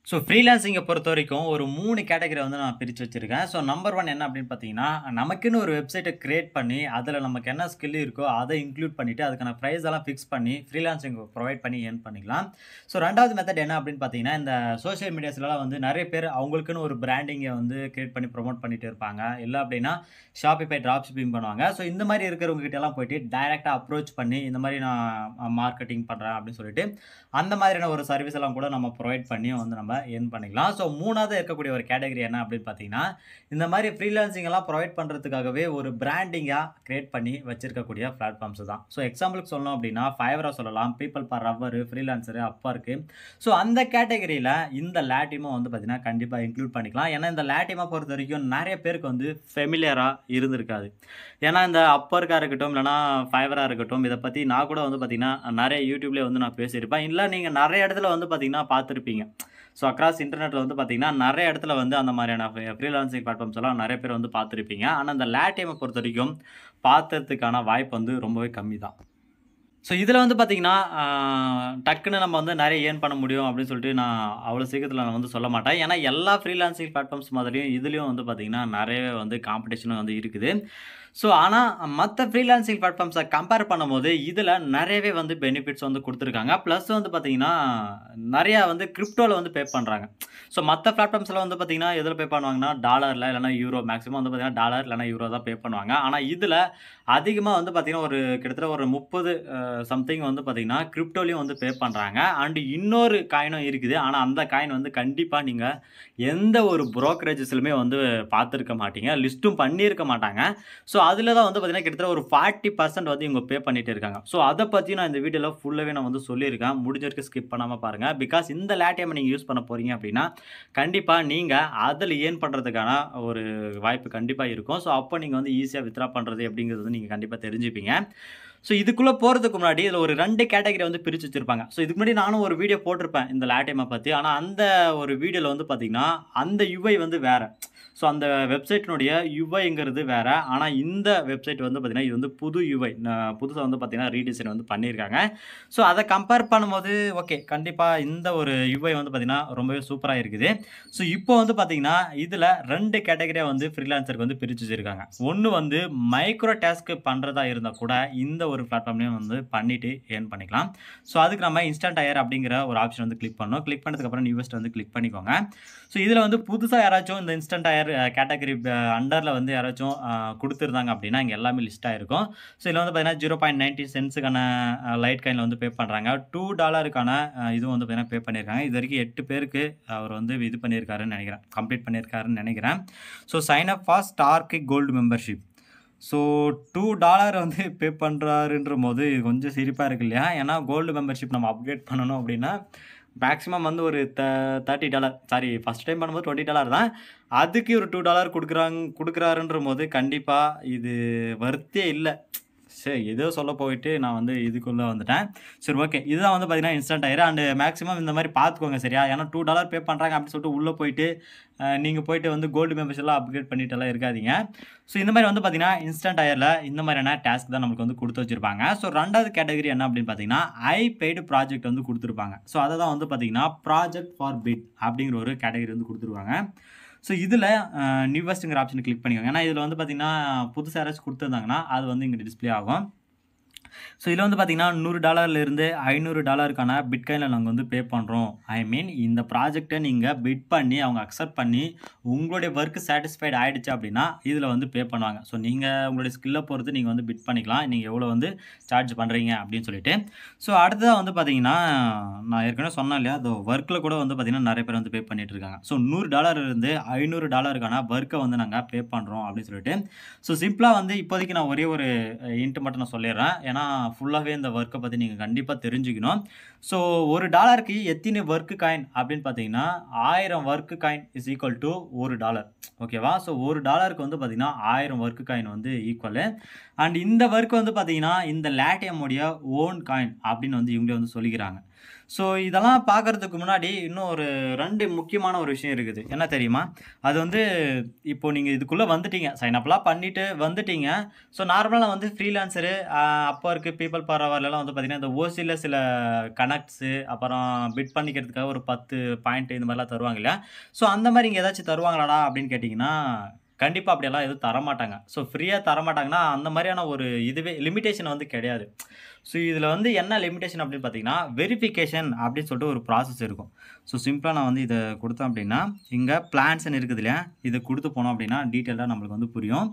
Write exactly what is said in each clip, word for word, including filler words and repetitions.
So ஃப்ரீலான்சிங்கை பொறுத்த வரைக்கும் ஒரு மூணு கேட்டகரி வந்து நான் பிரித்து வச்சுருக்கேன். ஸோ நம்பர் ஒன் என்ன அப்படின்னு பார்த்தீங்கன்னா, நமக்குன்னு ஒரு வெப்சைட்டை கிரியேட் பண்ணி, அதில் நமக்கு என்ன ஸ்கில் இருக்கோ அதை இன்க்ளூட் பண்ணிவிட்டு, அதுக்கான ப்ரைஸ் எல்லாம் ஃபிக்ஸ் பண்ணி ஃப்ரீலான்சிங் ப்ரொவைட் பண்ணி ஏர்ன் பண்ணிக்கலாம். ஸோ ரெண்டாவது மெத்தட் என்ன அப்படின்னு பார்த்தீங்கன்னா, இந்த சோஷியல் மீடியாஸ்லாம் வந்து நிறைய பேர் அவங்களுக்குன்னு ஒரு பிராண்டிங்கை வந்து கிரியேட் பண்ணி ப்ரொமோட் பண்ணிட்டு இருப்பாங்க. இல்லை அப்படின்னா ஷாப்பிஃபை ட்ராப் ஷிப்பிங் பண்ணுவாங்க. ஸோ இந்த மாதிரி இருக்கிறவங்க கிட்ட எல்லாம் போயிட்டு டைரெக்டாக அப்ரோச் பண்ணி, இந்த மாதிரி நான் மார்க்கெட்டிங் பண்ணுறேன் அப்படின்னு சொல்லிட்டு, அந்த மாதிரியான ஒரு சர்வீஸ் எல்லாம் கூட நம்ம ப்ரொவைட் பண்ணி வந்து நம்ம ஏர்ன் பண்ணிக்கலாம். ஸோ மூணாவது இருக்கக்கூடிய ஒரு கேட்டகரி என்ன அப்படின்னு பார்த்தீங்கன்னா, இந்த மாதிரி ஃப்ரீலான்சிங் எல்லாம் ப்ரொவைட் பண்ணுறதுக்காகவே ஒரு பிராண்டிங்காக கிரியேட் பண்ணி வச்சிருக்கக்கூடிய பிளாட்ஃபார்ம்ஸ் தான். ஸோ எக்ஸாம்பிளுக்கு சொல்லணும் அப்படின்னா ஃபைவரா சொல்லலாம், பீப்பிள் பர் ஹவர், ஃப்ரீலான்சரு, அப்பார்க்கு. ஸோ அந்த கேட்டகரியில் இந்த லாட்டியமும் வந்து பார்த்தீங்கன்னா கண்டிப்பாக இன்க்ளூட் பண்ணிக்கலாம். ஏன்னா இந்த லாட்டியமை பொறுத்த வரைக்கும் நிறைய பேருக்கு வந்து ஃபெமிலியராக இருந்திருக்காது. ஏன்னா இந்த அப்பர்க்காக இருக்கட்டும், இல்லைனா ஃபைவராக இருக்கட்டும், இதை பற்றி நான் கூட வந்து பார்த்தீங்கன்னா நிறைய யூடியூப்லேயே வந்து நான் பேசியிருப்பேன். இல்லை நீங்கள் நிறைய இடத்துல வந்து பார்த்தீங்கன்னா பார்த்துருப்பீங்க. ஸோ அக்ராஸ் இன்டர்நெட்டில் வந்து பார்த்தீங்கன்னா நிறைய இடத்துல வந்து அந்த மாதிரியான ஃப்ரீலான்சிங் பிளாட்ஃபார்ம்ஸ் எல்லாம் நிறைய பேர் வந்து பார்த்துருப்பீங்க. ஆனால் அந்த லாட்டியமை பொறுத்த வரைக்கும் பார்த்துறதுக்கான வாய்ப்பு வந்து ரொம்பவே கம்மி தான். ஸோ இதில் வந்து பார்த்தீங்கன்னா டக்குன்னு நம்ம வந்து நிறைய ஏர்ன் பண்ண முடியும் அப்படின்னு சொல்லிட்டு நான் அவ்வளோ சீக்கிரத்தில் நான் வந்து சொல்ல மாட்டேன். ஏன்னா எல்லா ஃப்ரீலான்சிங் பிளாட்ஃபார்ம்ஸ் மாதிரியும் இதுலேயும் வந்து பார்த்தீங்கன்னா நிறைய வந்து காம்படிஷனும் வந்து இருக்குது. ஸோ ஆனால் மற்ற ஃப்ரீலான்சிங் பிளாட்ஃபார்ம்ஸை கம்பேர் பண்ணும்போது இதில் நிறையவே வந்து பெனிஃபிட்ஸ் வந்து கொடுத்துருக்காங்க. ப்ளஸ் வந்து பார்த்தீங்கன்னா நிறையா வந்து கிரிப்டோவில் வந்து பே பண்ணுறாங்க. ஸோ மற்ற பிளாட்ஃபார்ம்ஸில் வந்து பார்த்தீங்கன்னா எதில் பே பண்ணுவாங்கன்னா டாலரில் இல்லைனா யூரோ, மேக்ஸிமம் வந்து பார்த்தீங்கன்னா டாலர் இல்லைனா யூரோ தான் பே பண்ணுவாங்க. ஆனால் இதில் அதிகமாக வந்து பார்த்தீங்கன்னா ஒரு கிட்டத்தட்ட ஒரு முப்பது சம்திங் வந்து பார்த்தீங்கன்னா கிரிப்டோலையும் வந்து பே பண்ணுறாங்க. அண்டு இன்னொரு காயினும் இருக்குது. ஆனால் அந்த காயின் வந்து கண்டிப்பாக நீங்கள் எந்த ஒரு புரோக்கரேஜஸ்லுமே வந்து பார்த்துருக்க மாட்டீங்க, லிஸ்ட்டும் பண்ணியிருக்க மாட்டாங்க. ஸோ அதில் தான் வந்து பார்த்தீங்கன்னா கிட்டத்தட்ட ஒரு ஃபார்ட்டி பர்சன்ட் வந்து இவங்க பே பண்ணிட்டு இருக்காங்க. ஸோ அதை பற்றி நான் இந்த வீடியோவில் ஃபுல்லாகவே நான் வந்து சொல்லியிருக்கேன். முடிஞ்ச வரைக்கும் ஸ்கிப் பண்ணாமல் பாருங்கள். பிகாஸ் இந்த லாட்டியமை நீங்கள் யூஸ் பண்ண போகிறீங்க அப்படின்னா கண்டிப்பாக நீங்கள் அதில் ஏர்ன் பண்ணுறதுக்கான ஒரு வாய்ப்பு கண்டிப்பாக இருக்கும். ஸோ அப்போ நீங்கள் வந்து ஈஸியாக வித்ரா பண்ணுறது அப்படிங்கிறது வந்து நீங்கள் கண்டிப்பாக தெரிஞ்சுப்பீங்க. ஸோ இதுக்குள்ளே போகிறதுக்கு முன்னாடி இதில் ஒரு ரெண்டு கேட்டகரி வந்து பிரித்து வச்சுருப்பாங்க. ஸோ இதுக்கு முன்னாடி நானும் ஒரு வீடியோ போட்டிருப்பேன் இந்த லாட்டியமை பற்றி. ஆனால் அந்த ஒரு வீடியோவில் வந்து பார்த்திங்கன்னா அந்த யுஐ வந்து வேறு. ஸோ அந்த வெப்சைட்டினுடைய யுஐங்கிறது வேறு. ஆனால் இந்த வெப்சைட் வந்து பார்த்திங்கன்னா இது வந்து புது யுஐ, புதுசாக வந்து பார்த்திங்கன்னா ரீடிசைன் வந்து பண்ணியிருக்காங்க. ஸோ அதை கம்பேர் பண்ணும்போது ஓகே, கண்டிப்பாக இந்த ஒரு யுஐ வந்து பார்த்திங்கன்னா ரொம்பவே சூப்பராக இருக்குது. ஸோ இப்போ வந்து பார்த்திங்கன்னா இதில் ரெண்டு கேட்டகரியாக வந்து ஃப்ரீலான்சருக்கு வந்து பிரித்து வச்சுருக்காங்க. ஒன்று வந்து மைக்ரோ டாஸ்க்கு பண்ணுறதா இருந்தால் கூட இந்த ஒரு பிளாட்ஃபார்ம்லேயும் வந்து பண்ணிவிட்டு ஏர்ன் பண்ணிக்கலாம். ஸோ அதுக்கு நம்ம இன்ஸ்டன்ட் ஹையர் அப்படிங்கிற ஒரு ஆப்ஷன் வந்து கிளிக் பண்ணணும். கிளிக் பண்ணதுக்கப்புறம் நியூவஸ்ட் வந்து கிளிக் பண்ணிக்கோங்க. ஸோ இதில் வந்து புதுசாக யாராச்சும் இந்த இன்ஸ்டன்ட் ஹையர் கேட்டகரி அண்டரில் வந்து யாராச்சும் கொடுத்துருந்தாங்க அப்படின்னா இங்கே எல்லாமே லிஸ்ட் ஆகிருக்கும். ஸோ இதில் வந்து பார்த்தீங்கன்னா ஜீரோ பாயிண்ட் நைன்டி சென்ஸுக்கான லைட் காயினில் வந்து பே பண்ணுறாங்க. டூ டாலருக்கான இதுவும் வந்து பார்த்தீங்கன்னா பே பண்ணியிருக்காங்க. இது வரைக்கும் எட்டு பேருக்கு அவர் வந்து இது பண்ணியிருக்காருன்னு நினைக்கிறேன், கம்ப்ளீட் பண்ணியிருக்காருன்னு நினைக்கிறேன். So sign up for stark gold membership. So two dollar வந்து பே பண்ணுறாருன்ற போது இது கொஞ்சம் சிரிப்பாக இருக்கு இல்லையா? ஏன்னா கோல்டு மெம்பர்ஷிப் நம்ம அப்கிரேட் பண்ணணும் அப்படின்னா மேக்ஸிமம் வந்து ஒரு the thirty dollar sorry first time பண்ணும்போது டுவெண்ட்டி டாலர் தான். அதுக்கு ஒரு டூ டாலர் கொடுக்குறாங்க கொடுக்குறாருன்ற போது கண்டிப்பாக இது வர்த்தே இல்லை. சரி, ஏதோ சொல்ல போயிட்டு நான் வந்து இதுக்குள்ளே வந்துட்டேன். சரி, ஓகே, இதுதான் வந்து பார்த்தீங்கன்னா இன்ஸ்டன்ட் ஹையர். அண்டு மேக்ஸிமம் இந்த மாதிரி பார்த்துக்கோங்க சரியா? ஏன்னா டூ டாலர் பே பண்ணுறாங்க அப்படின்னு சொல்லிட்டு உள்ளே போயிட்டு நீங்கள் போயிட்டு வந்து கோல்டு மெம்பர்ஷிப்லாம் அப்கிரேட் பண்ணிட்டுலாம் இருக்காதீங்க. ஸோ இந்த மாதிரி வந்து பார்த்தீங்கன்னா இன்ஸ்டன்ட் ஹையரில் இந்த மாதிரியான டாஸ்க் தான் நம்மளுக்கு வந்து கொடுத்து வச்சுருப்பாங்க. ஸோ ரெண்டாவது கேட்டகரி என்ன அப்படின்னு பார்த்தீங்கன்னா ஐ பெய்டு ப்ராஜெக்ட் வந்து கொடுத்துருப்பாங்க. ஸோ அதை தான் வந்து பார்த்தீங்கன்னா ப்ராஜெக்ட் ஃபார் பிட் அப்படிங்கிற ஒரு கேட்டகரி வந்து கொடுத்துருவாங்க. ஸோ இதில் நியூவஸ்ட்டுங்கிற ஆப்ஷன் கிளிக் பண்ணிக்கோங்க. ஏன்னா இதில் வந்து பார்த்தீங்கன்னா புதுசாக யாராச்சும் கொடுத்துருந்தாங்கன்னா அது வந்து இங்கே டிஸ்பிளே ஆகும். ஸோ இதில் வந்து பார்த்தீங்கன்னா நூறு டாலர்லேருந்து ஐநூறு டாலருக்கான பிட்காயினில் நாங்கள் வந்து பே பண்ணுறோம். ஐ மீன் இந்த ப்ராஜெக்டை நீங்கள் பிட் பண்ணி அவங்க அக்செப்ட் பண்ணி உங்களுடைய ஒர்க்கு சாட்டிஸ்ஃபைட் ஆகிடுச்சு அப்படின்னா இதில் வந்து பே பண்ணுவாங்க. ஸோ நீங்கள் உங்களுடைய ஸ்கில்லை பொறுத்து நீங்கள் வந்து பிட் பண்ணிக்கலாம், நீங்கள் எவ்வளோ வந்து சார்ஜ் பண்ணுறீங்க அப்படின்னு சொல்லிட்டு. ஸோ அடுத்ததாக வந்து பார்த்தீங்கன்னா நான் ஏற்கனவே சொன்னேன் இல்லையா, அந்த ஒர்க்கில் கூட வந்து பார்த்தீங்கன்னா நிறைய பேர் வந்து பே பண்ணிட்டு இருக்காங்க. ஸோ நூறு டாலர்லேருந்து ஐநூறு டாலருக்கான ஒர்க்கை வந்து நாங்கள் பே பண்ணுறோம் அப்படின்னு சொல்லிட்டு. ஸோ சிம்பிளாக வந்து இப்போதைக்கு நான் ஒரே ஒரு இன்ட்டு மட்டும் நான் சொல்லிடுறேன். ஏன்னா ஃபுல்லாகவே இந்த ஒர்க்கை பற்றி நீங்கள் கண்டிப்பாக தெரிஞ்சுக்கணும். ஸோ ஒரு டாலருக்கு எத்தனை ஒர்க்கு காயின் அப்படின்னு பார்த்தீங்கன்னா ஆயிரம் work coin is equal to ஒரு டாலர். ஓகேவா? ஸோ ஒரு டாலருக்கு வந்து பார்த்தீங்கன்னா ஆயிரம் ஒர்க்கு காயின் வந்து ஈக்குவலு. அண்ட் இந்த ஒர்க் வந்து பார்த்தீங்கன்னா இந்த லாட்டியமுடைய ஓன் காயின் அப்படின்னு வந்து இவங்களே வந்து சொல்லிக்கிறாங்க. ஸோ இதெல்லாம் பார்க்கறதுக்கு முன்னாடி இன்னும் ஒரு ரெண்டு முக்கியமான ஒரு விஷயம் இருக்குது. என்ன தெரியுமா? அது வந்து இப்போ நீங்க இதுக்குள்ள வந்துட்டீங்க. சைன் அப்லாம் பண்ணிட்டு வந்துட்டீங்க. ஸோ நார்மலா வந்து Freelancer uh Upwork, People Per ஹவர்லலாம் வந்து பார்த்தீங்கன்னா, இந்த ஓசில சில கனெக்ட்ஸு அப்புறம் பிட் பண்ணிக்கிறதுக்காக ஒரு பத்து பாயிண்ட் இந்த மாரிலாம் தருவாங்க இல்லையா? ஸோ அந்த மாரி இங்க ஏதாச்சும் தருவாங்களாடா அப்படின்னு கேட்டீங்கன்னா, கண்டிப்பா அப்படியெல்லாம் எதுவும் தரமாட்டாங்க. ஸோ ஃப்ரீயா தரமாட்டாங்கன்னா, அந்த மாரியான ஒரு இதுவே லிமிட்டேஷன் வந்து கிடையாது. ஸோ இதில வந்து என்ன லிமிட்டேஷன் அப்படின்னு பார்த்தீங்கன்னா, வெரிஃபிகேஷன் அப்படின்னு சொல்லிட்டு ஒரு ப்ராசஸ் இருக்கும். ஸோ சிம்பிளா நான் வந்து இத குடுத்தேன் அப்படின்னா, இங்க பிளான்ஸ்ன்னு இருக்குது இல்லையா? இத குடுத்து போனோம் அப்படின்னா, டீட்டெயிலா நம்மளுக்கு வந்து புரியும்.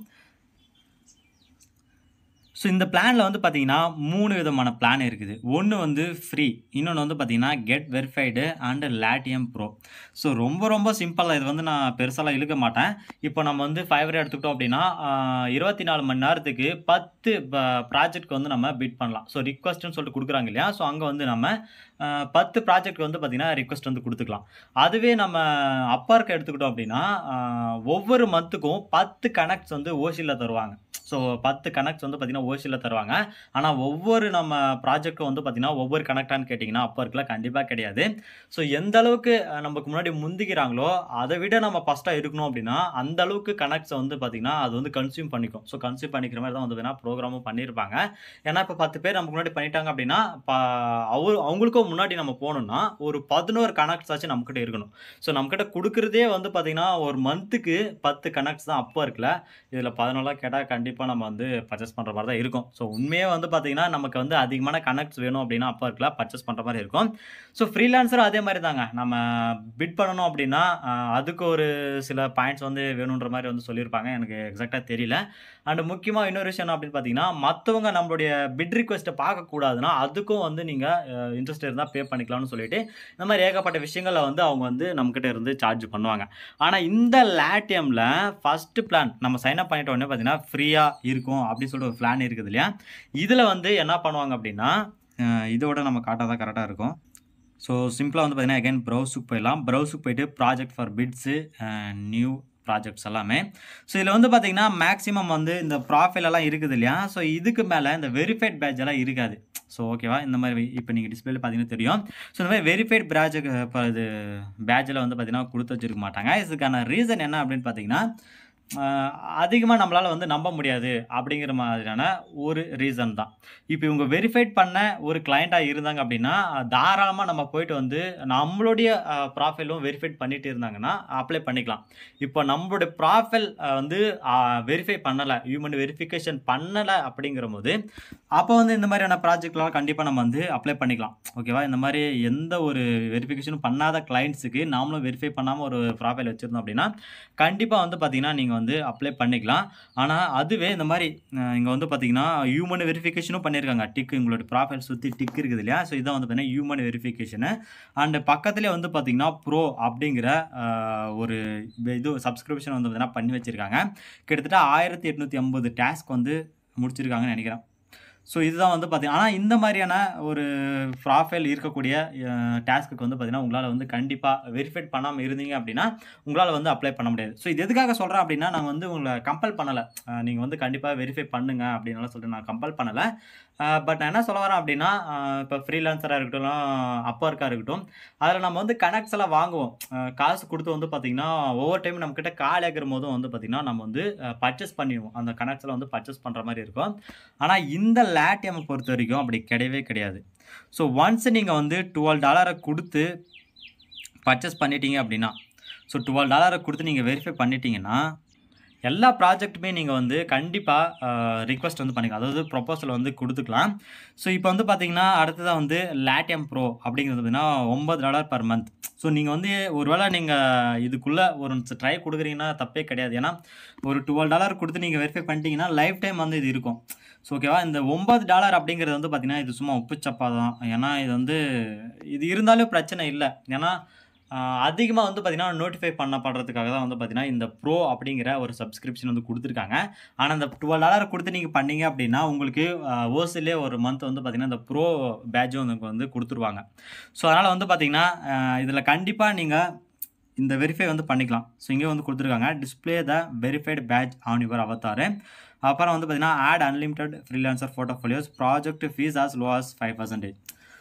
ஸோ இந்த பிளான்ல வந்து பார்த்தீங்கன்னா, மூணு விதமான பிளான் இருக்குது. ஒண்ணு வந்து ஃப்ரீ. இன்னொன்னு வந்து பார்த்தீங்கன்னா, கெட் வெரிஃபைடு அண்ட் லாட்டியம் ப்ரோ. ஸோ ரொம்ப ரொம்ப சிம்பிள். இது வந்து நான் பெருசாலாம் இழுக்க மாட்டேன். இப்போ நம்ம வந்து ஃபைவர் எடுத்துக்கிட்டோம் அப்படின்னா, அ இருபத்தி நாலு மணி நேரத்துக்கு பத்து ப ப்ராஜெக்ட்க்கு வந்து நம்ம பிட் பண்ணலாம். ஸோ ரிக்வெஸ்ட்ன்னு சொல்லிட்டு குடுக்குறாங்க இல்லையா? ஸோ அங்க வந்து நம்ம அ பத்து ப்ராஜெக்ட்க்கு வந்து பார்த்தீங்கன்னா, ரிக்வெஸ்ட் வந்து குடுத்துக்கலாம். அதுவே நம்ம Upwork எடுத்துக்கிட்டோம் அப்படின்னா, அ ஒவ்வொரு மந்த்துக்கும் பத்து கனெக்ட்ஸ் வந்து ஓசில தருவாங்க. ஸோ பத்து கனெக்ட்ஸ் வந்து பார்த்தீங்கன்னா, ஓசில தருவாங்க. ஆனா ஒவ்வொரு நம்ம ப்ராஜெக்ட்க்கும் வந்து பார்த்தீங்கன்னா, ஒவ்வொரு கனெக்ட்டான்னு கேட்டீங்கன்னா, Upworkல கண்டிப்பா கிடையாது. ஸோ எந்த அளவுக்கு அ நமக்கு முன்னாடி முந்திக்கிறாங்களோ, அத விட நம்ம ஃபர்ஸ்ட்டா இருக்கணும் அப்படின்னா, அந்த அளவுக்கு கனெக்ட்ஸ வந்து பார்த்தீங்கன்னா, அது வந்து கன்சியூம் பண்ணிக்கும். ஸோ கன்சியூம் பண்ணிக்கிற மாரி தான் வந்து பார்த்தீங்கன்னா, புரோகிராமும் பண்ணியிருப்பாங்க. ஏன்னா, இப்ப பத்து பேர் நமக்கு முன்னாடி பண்ணிட்டாங்க அப்படின்னா, ப அவரு அவங்களுக்கும் முன்னாடி நம்ம போணும்னா, ஒரு பதினொன்று கனெக்ட்ஸ் ஆச்சும் நம்மகிட்ட இருக்கணும். ஸோ நம்மகிட்ட குடுக்குறதே வந்து பார்த்தீங்கன்னா, ஒரு மந்த்துக்கு பத்து கனெக்ட்ஸ் தான் Upworkல. இதில பதினொன்றுலாம் கேட்டா கண்டிப்பா நம்ம வந்து பர்ச்சேஸ் பண்ற மாரி தான் இருக்கும். ஸோ உண்மையே வந்து பார்த்தீங்கன்னா, நமக்கு வந்து அதிகமான கனெக்ட்ஸ் வேணும் அப்படின்னா Upworkல பர்ச்சேஸ் பண்ற மாரி இருக்கும். ஸோ ஃப்ரீலான்சரும் அதே மாரி தாங்க. நம்ம பிட் பண்ணணும் அப்படின்னா, அ அதுக்கு ஒரு சில பாயிண்ட்ஸ் வந்து வேணுன்ற மாரி வந்து சொல்லியிருப்பாங்க. எனக்கு எக்ஸாக்ட்டா தெரியல. அண்ட் முக்கியமா இன்னொரு விஷயம் என்ன அப்படின்னு பார்த்தீங்கன்னா, மத்தவங்க நம்மளுடைய பிட் ரிக்வெஸ்ட்ட பார்க்கக்கூடாதுன்னா, அதுக்கும் வந்து நீங்க அ இன்ட்ரெஸ்ட் இருந்தா பே பண்ணிக்கலாம்னு சொல்லிட்டு, இந்த மாரி ஏகப்பட்ட விஷயங்கள வந்து அவங்க வந்து நம்மகிட்ட இருந்து சார்ஜ் பண்ணுவாங்க. ஆனா இந்த லாட்டியம்ல ஃபர்ஸ்ட் பிளான் நம்ம சைன் அப் பண்ணிட்ட உடனே பார்த்தீங்கன்னா, ஃப்ரீயா இருக்கும் அப்படின்னு சொல்லிட்டு ஒரு பிளான் இருக்குது இல்லையா? இதுல வந்து என்ன பண்ணுவாங்க அப்படின்னா, அ இதோட நம்ம காட்டா தான் கரெக்ட்டா இருக்கும். ஸோ சிம்பிளா வந்து பார்த்தீங்கன்னா, அகைன் ப்ரௌஸுக்கு போயிடலாம். ப்ரௌஸுக்கு போயிட்டு project for bids uh new projects எல்லாமே. ஸோ இதில வந்து பார்த்தீங்கன்னா, மேக்ஸிமம் வந்து இந்த ப்ரொஃபைல் எல்லாம் இருக்குது இல்லையா? ஸோ இதுக்கு மேல இந்த வெரிஃபைட் பேட்ஜ் எல்லாம் இருக்காது. ஸோ ஓகேவா? இந்த மாரி இப்ப நீங்க டிஸ்ப்ளேல பார்த்தீங்கன்னா தெரியும். ஸோ இந்த மாரி வெரிஃபைட் பிராஜெக் இப்ப இது பேட்ஜ்ல வந்து பார்த்தீங்கன்னா, குடுத்து வச்சிருக்க மாட்டாங்க. இதுக்கான ரீசன் என்ன அப்படின்னு பார்த்தீங்கன்னா, அ அதிகமா நம்மளால வந்து நம்ப முடியாது அப்படிங்கிற மாதிரியான ஒரு ரீசன் தான். இப்ப இவங்க வெரிஃபைட் பண்ண ஒரு கிளையன்ட்டா இருந்தாங்க அப்படின்னா, தாராளமா நம்ம போயிட்டு வந்து நம்மளுடைய அ ப்ரொஃபைலும் வெரிஃபைட் பண்ணிட்டு இருந்தாங்கன்னா, அப்ளை பண்ணிக்கலாம். இப்போ நம்மளுடைய ப்ரொஃபைல் அ வந்து அ வெரிஃபை பண்ணல, ஹியூமன் வெரிஃபிகேஷன் பண்ணல அப்படிங்கிறபோது, அப்போ வந்து இந்த மாதிரியான ப்ராஜெக்ட்லாம் கண்டிப்பா நம்ம வந்து அப்ளை பண்ணிக்கலாம். ஓகேவா? இந்த மாரி எந்த ஒரு வெரிஃபிகேஷனும் பண்ணாத கிளையண்ட்ஸ்க்கு நாமளும் வெரிஃபை பண்ணாம ஒரு ப்ரொஃபைல் வச்சிருந்தோம் அப்படின்னா, கண்டிப்பா வந்து பார்த்தீங்கன்னா, நீங்க வந்து அப்ளை பண்ணிக்கலாம். ஆனா அதுவே இந்த மாரி அ இங்க வந்து பார்த்தீங்கன்னா, ஹியூமன் வெரிஃபிகேஷனும் பண்ணியிருக்காங்க. டிக் உங்களோட ப்ரொஃபைல் சுத்தி டிக் இருக்குது இல்லையா? ஸோ இதான் வந்து பார்த்தீங்கன்னா, ஹியூமன் வெரிஃபிகேஷனு. அண்ட் பக்கத்திலேயே வந்து பார்த்தீங்கன்னா, ப்ரோ அப்படிங்கிற அ ஒரு இது சப்ஸ்கிரிப்ஷன் வந்து பார்த்தீங்கன்னா பண்ணி வச்சிருக்காங்க. கிட்டத்தட்ட ஆயிரத்தி எண்ணூற்று ஐம்பது டாஸ்க் வந்து முடிச்சிருக்காங்கன்னு நெனைக்கிறேன். ஸோ இதுதான் வந்து பார்த்தீங்கன்னா ஆனா இந்த மாரியான ஒரு ப்ரொஃபைல் இருக்கக்கூடிய அ டாஸ்க்குக்கு வந்து பார்த்தீங்கன்னா, உங்களால வந்து கண்டிப்பா வெரிஃபைட் பண்ணாம இருந்தீங்க அப்படின்னா, உங்களால வந்து அப்ளை பண்ண முடியாது. ஸோ இது எதுக்காக சொல்றேன் அப்படின்னா, நான் வந்து உங்கள கம்பல் பண்ணல. அ நீங்க வந்து கண்டிப்பா வெரிஃபை பண்ணுங்க அப்படின்னுலாம் சொல்லிட்டு நான் கம்பல் பண்ணல. அ பட் நான் என்ன சொல்ல வரேன் அப்படின்னா, அ இப்ப ஃப்ரீலான்சரா இருக்கட்டும், Upworkஆ இருக்கட்டும், அதில நம்ம வந்து கனெக்ட்ஸ் எல்லாம் வாங்குவோம். அ காசு குடுத்து வந்து பார்த்தீங்கன்னா, ஒவ்வொரு டைம் நம்மகிட்ட காலியா இருக்கும்போதும் வந்து பார்த்தீங்கன்னா, நம்ம வந்து அ பர்ச்சேஸ் பண்ணிருவோம். அந்த கனெக்ட்ஸ்லாம் வந்து பர்ச்சேஸ் பண்ற மாரி இருக்கும். ஆனா இந்த லாட்டியம்ம பொறுத்தவரைக்கும் அப்படி கிடையவே கிடையாது. ஸோ ஒன்ஸ் நீங்க வந்து பன்னிரண்டு டாலர் குடுத்து பர்ச்சேஸ் பண்ணிட்டீங்க அப்படின்னா, ஸோ பன்னிரண்டு டாலர் குடுத்து நீங்க வெரிஃபை பண்ணிட்டீங்கன்னா, எல்லா ப்ராஜெக்ட்டுமே நீங்க வந்து கண்டிப்பா அ ரிக்வெஸ்ட் வந்து பண்ணிக்கலாம். அதாவது ப்ரொபோசல் வந்து குடுத்துக்கலாம். ஸோ இப்ப வந்து பார்த்தீங்கன்னா, அடுத்ததா வந்து லாட்டியம் ப்ரோ அப்படிங்கிறது பார்த்தீங்கன்னா, ஒன்பது டாலர் பெர் மந்த். ஸோ நீங்க வந்து ஒரு வேள நீங்க இதுக்குள்ள ஒரு ட்ரை குடுக்குறீங்கன்னா தப்பே கிடையாது. ஏன்னா, ஒரு பன்னிரண்டு டாலர் குடுத்து நீங்க வெரிஃபை பண்ணிட்டீங்கன்னா, லைஃப் டைம் வந்து இது இருக்கும். ஸோ ஓகேவா? இந்த ஒன்பது டாலர் அப்படிங்கிறது வந்து பார்த்தீங்கன்னா, இது சும்மா உப்புச்சப்பா தான். ஏன்னா இது வந்து இது இருந்தாலும் பிரச்சனை இல்ல. ஏன்னா, அ அதிகமா வந்து பார்த்தீங்கன்னா, நோட்டிஃபை பண்ணப்படுறதுக்காக தான் வந்து பார்த்தீங்கன்னா, இந்த ப்ரோ அப்படிங்கிற ஒரு சப்ஸ்கிரிப்ஷன் வந்து குடுத்துருக்காங்க. ஆனா இந்த பன்னிரண்டு டாலர் குடுத்து நீங்க பண்ணீங்க அப்படின்னா, உங்களுக்கு அ ஓசிலே ஒரு மந்த் வந்து பார்த்தீங்கன்னா, இந்த ப்ரோ பேட்ஜும் உங்களுக்கு வந்து குடுத்துருவாங்க. ஸோ அதனால வந்து பார்த்தீங்கன்னா, அ இதில கண்டிப்பா நீங்க இந்த வெரிஃபை வந்து பண்ணிக்கலாம். ஸோ இங்கேயும் வந்து குடுத்துருக்காங்க. Display the verified badge on your avatar. அப்புறம் வந்து பார்த்தீங்கன்னா, add unlimited freelancer portfolios project fees as low as ஐந்து பர்சன்ட்.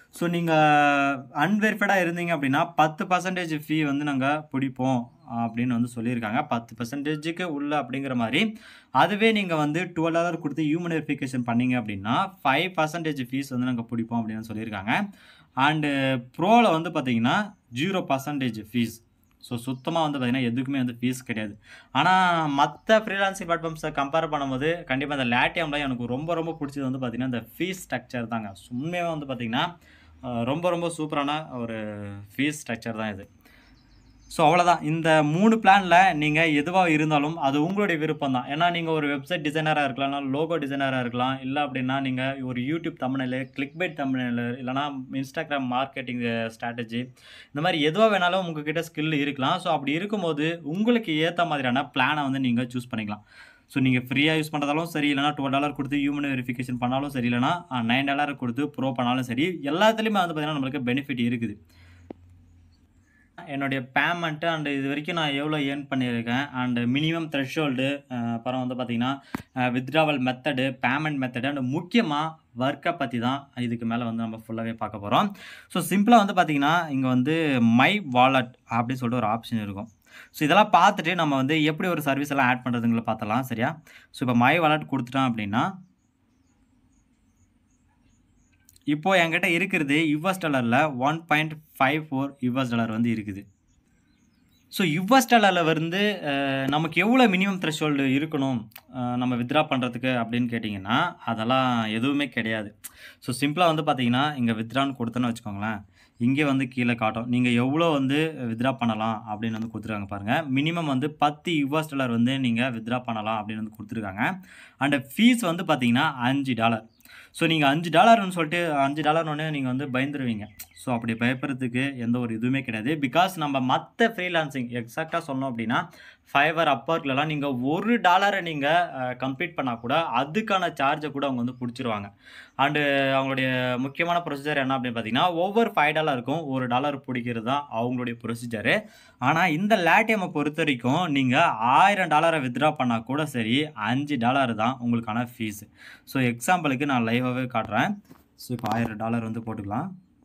ஸோ நீங்க அன்வெரிஃபைடா இருந்தீங்க அப்படின்னா பத்து பர்சன்டேஜ் ஃபீ வந்து நாங்க பிடிப்போம் அப்படின்னு வந்து சொல்லியிருக்காங்க. பத்து பர்சன்டேஜுக்கு உள்ள அப்படிங்கிற மாரி. அதுவே நீங்க வந்து பன்னிரண்டு டாலர் குடுத்து ஹியூமன் வெரிஃபிகேஷன் பண்ணீங்க அப்படின்னா ஐந்து பர்சன்டேஜ் ஃபீஸ் வந்து நாங்க பிடிப்போம் அப்படின்னு சொல்லியிருக்காங்க. அண்ட் ப்ரோல வந்து பார்த்தீங்கன்னா பூஜ்ஜியம் பர்சன்டேஜ் ஃபீஸ். ஸோ சுத்தமா வந்து பார்த்தீங்கன்னா எதுக்குமே வந்து ஃபீஸ் கிடையாது. ஆனா மத்த ஃப்ரீலான்சிங் பிளாட்ஃபார்ம்ஸ கம்பேர் பண்ணும்போது கண்டிப்பா இந்த லாட்டியம்ல எனக்கு ரொம்ப ரொம்ப பிடிச்சது வந்து பார்த்தீங்கன்னா, இந்த ஃபீஸ் ஸ்ட்ரக்சர் தாங்க. உண்மையாவே வந்து பார்த்தீங்கன்னா, அ ரொம்ப ரொம்ப சூப்பரான ஒரு ஃபீஸ் ஸ்ட்ரக்சர் தான் இது. ஸோ அவ்வளோதான். இந்த மூணு பிளான்ல நீங்க எதுவா இருந்தாலும் அது உங்களுடைய விருப்பம் தான். ஏன்னா நீங்க ஒரு வெப்சைட் டிசைனரா இருக்கலாம், இல்ல லோகோ டிசைனரா இருக்கலாம். இல்ல அப்படின்னா நீங்க ஒரு யூடியூப் தம்ப்நெயிலு, கிளிக்பைட் தம்ப்நெயிலு இல்லன்னா இன்ஸ்டாகிராம் மார்க்கெட்டிங் ஸ்ட்ராட்டஜி இந்த மாரி எதுவா வேணாலும் உங்ககிட்ட ஸ்கில் இருக்கலாம். ஸோ அப்படி இருக்கும்போது உங்களுக்கு ஏத்த மாதிரியான பிளான வந்து நீங்க சூஸ் பண்ணிக்கலாம். ஸோ நீங்க ஃப்ரீயா யூஸ் பண்றதாலும் சரி, இல்லன்னா பன்னிரண்டு டாலர் குடுத்து ஹியூமன் வெரிஃபிகேஷன் பண்ணாலும் சரி, இல்லன்னா ஒன்பது டாலர் குடுத்து ப்ரோ பண்ணாலும் சரி, எல்லாத்துலயுமே வந்து பார்த்தீங்கன்னா நம்மளுக்கு பெனிஃபிட் இருக்குது. என்னுடைய பேமெண்ட் அண்ட் இதுவரைக்கும் நான் எவ்வளோ ஏர்ன் பண்ணியிருக்கேன் அண்ட் மினிமம் த்ரெஷ்ஹோல்டு அப்புறம் வந்து பார்த்தீங்கன்னா withdrawal method, payment method and முக்கியமாக ஒர்க்கை பற்றி தான் இதுக்கு மேலே வந்து நம்ம ஃபுல்லாகவே பார்க்க போகிறோம். ஸோ சிம்பிளாக வந்து பார்த்தீங்கன்னா இங்கே வந்து மை வாலெட் அப்படின்னு சொல்லிட்டு ஒரு ஆப்ஷன் இருக்கும். ஸோ இதெல்லாம் பார்த்துட்டு நம்ம வந்து எப்படி ஒரு சர்வீஸ் எல்லாம் ஆட் பண்ணுறதுங்களை பார்த்தலாம். சரியா? ஸோ இப்போ மை வாலெட் கொடுத்துட்டோம் அப்படின்னா இப்போ என்கிட்ட இருக்கிறது யுஎஸ் டாலரில் one point five four US dollar வந்து இருக்குது. ஸோ யுஎஸ் டாலரில் வந்து நமக்கு எவ்வளோ மினிமம் த்ரெஷ்ஹோல்டு இருக்கணும் நம்ம வித்ட்ரா பண்ணுறதுக்கு அப்படின்னு கேட்டிங்கன்னா அதெல்லாம் எதுவுமே கிடையாது. ஸோ சிம்பிளாக வந்து பார்த்தீங்கன்னா இங்கே வித்ட்ரான்னு கொடுத்தோன்னு வச்சுக்கோங்களேன், இங்கே வந்து கீழே காட்டும் நீங்கள் எவ்வளோ வந்து வித்ட்ரா பண்ணலாம் அப்படின்னு வந்து கொடுத்துருக்காங்க பாருங்கள். மினிமம் வந்து பத்து யுஎஸ் டாலர் வந்து நீங்கள் வித்ட்ரா பண்ணலாம் அப்படின்னு வந்து கொடுத்துருக்காங்க. அண்ட் ஃபீஸ் வந்து பார்த்தீங்கன்னா அஞ்சு டாலர். ஸோ நீங்கள் அஞ்சு டாலர்னு சொல்லிட்டு அஞ்சு டாலர்னு நீங்கள் வந்து பயந்துருவீங்க. ஸோ அப்படி பயப்படுறதுக்கு எந்த ஒரு இதுவுமே கிடையாது. பிகாஸ் நம்ம மற்ற ஃப்ரீலான்சிங் எக்ஸாக்டாக சொன்னோம் அப்படின்னா ஃபைவர் அப்பர்க்லலாம் நீங்கள் ஒரு டாலரை நீங்கள் கம்ப்ளீட் பண்ணால் கூட அதுக்கான சார்ஜை கூட அவங்க வந்து பிடிச்சிருவாங்க. அண்டு அவங்களுடைய முக்கியமான ப்ரொசீஜர் என்ன அப்படின்னு பார்த்தீங்கன்னா ஒவ்வொரு ஃபைவ் டாலருக்கும் ஒரு டாலர் பிடிக்கிறது தான் அவங்களுடைய ப்ரொசீஜரு. ஆனால் இந்த லாட்டியமை பொறுத்த வரைக்கும் நீங்கள் ஆயிரம் டாலரை வித்ட்ரா பண்ணால் கூட சரி அஞ்சு டாலர் தான் உங்களுக்கான ஃபீஸு. ஸோ எக்ஸாம்பிளுக்கு நான் லைவாகவே காட்டுறேன். ஸோ இப்போ ஆயிரம் டாலர் வந்து போட்டுக்கலாம்.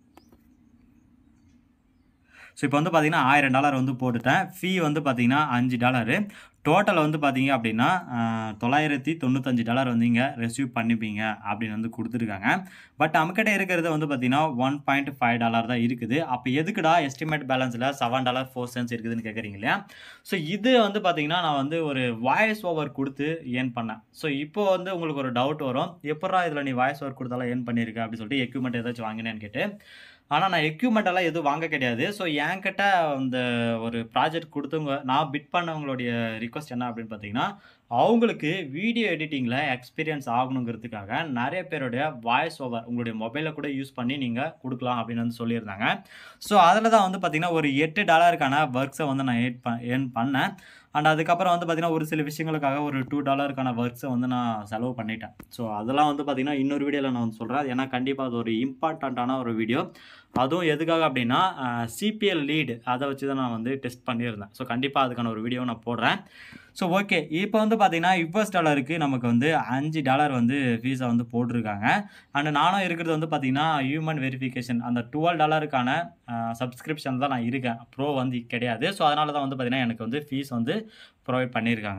ஸோ இப்போ வந்து பார்த்தீங்கன்னா ஆயிரம் டாலர் வந்து போட்டுட்டேன். ஃபீ வந்து பார்த்தீங்கன்னா அஞ்சு டாலரு. டோட்டல் வந்து பார்த்தீங்க அப்படின்னா தொள்ளாயிரத்தி தொண்ணூத்தஞ்சு டாலர் வந்து இங்கே ரிசீவ் பண்ணிப்பீங்க அப்படின்னு வந்து கொடுத்துருக்காங்க. பட் நம்மக்கிட்ட இருக்கிறது வந்து பார்த்தீங்கன்னா ஒன் பாயிண்ட் ஃபைவ் டாலர் தான் இருக்குது. அப்போ எதுக்குடா எஸ்டிமேட் பேலன்ஸில் செவன் டாலர் ஃபோர் சென்ஸ் இருக்குதுன்னு கேட்குறீங்க இல்லையா? ஸோ இது வந்து பார்த்தீங்கன்னா நான் வந்து ஒரு வாய்ஸ் ஓவர் கொடுத்து ஏர்ன் பண்ணேன். ஸோ இப்போ வந்து உங்களுக்கு ஒரு டவுட் வரும், எப்படா இதில் நீ வாய்ஸ் ஓவர் கொடுத்தாலும் ஏர்ன் பண்ணியிருக்க அப்படின்னு சொல்லிட்டு எக்யூப்மெண்ட் ஏதாச்சும் வாங்கினேன்னு கேட்டு. ஆனால் நான் எக்யூப்மெண்ட் எல்லாம் எதுவும் வாங்க கிடையாது. ஸோ என்கிட்ட அந்த ஒரு ப்ராஜெக்ட் கொடுத்தவங்க நான் பிட் பண்ணவங்களுடைய ரிக்வஸ்ட் என்ன அப்படின்னு பார்த்தீங்கன்னா அவங்களுக்கு வீடியோ எடிட்டிங்கில் எக்ஸ்பீரியன்ஸ் ஆகணுங்கிறதுக்காக நிறைய பேருடைய வாய்ஸ் ஓவர் உங்களுடைய மொபைலில் கூட யூஸ் பண்ணி நீங்கள் கொடுக்கலாம் அப்படின்னு வந்து சொல்லியிருந்தாங்க. ஸோ அதில் தான் வந்து பார்த்தீங்கன்னா ஒரு எட்டு டாலருக்கான ஒர்க்ஸை வந்து நான் ஏட் ப ஏர்ன் பண்ணேன். அண்ட் அதுக்கப்புறம் வந்து பார்த்தீங்கன்னா ஒரு சில விஷயங்களுக்காக ஒரு டூ டாலருக்கான ஒர்க்ஸை வந்து நான் செலவு பண்ணிட்டேன். ஸோ அதெல்லாம் வந்து பார்த்தீங்கன்னா இன்னொரு வீடியோவில் நான் வந்து சொல்கிறேன். ஏன்னா கண்டிப்பாக அது ஒரு இம்பார்ட்டண்ட்டான ஒரு வீடியோ. அதுவும் எதுக்காக அப்படின்னா சிபிஎல் லீடு அதை வச்சு தான் நான் வந்து டெஸ்ட் பண்ணியிருந்தேன். ஸோ கண்டிப்பாக அதுக்கான ஒரு வீடியோ நான் போடுறேன். ஸோ ஓகே, இப்போ வந்து பார்த்தீங்கன்னா யுஎஸ் டாலருக்கு நமக்கு வந்து அஞ்சு டாலர் வந்து ஃபீஸை வந்து போட்டிருக்காங்க. அண்ட் நானும் இருக்கிறது வந்து பார்த்தீங்கன்னா ஹியூமன் வெரிஃபிகேஷன் அந்த டுவெல் டாலருக்கான சப்ஸ்கிரிப்ஷன் தான் நான் இருக்கேன். ப்ரோ வந்து கிடையாது. ஸோ அதனால தான் வந்து பார்த்தீங்கன்னா எனக்கு வந்து ஃபீஸ் வந்து ப்ரொவைட் பண்ணியிருக்காங்க.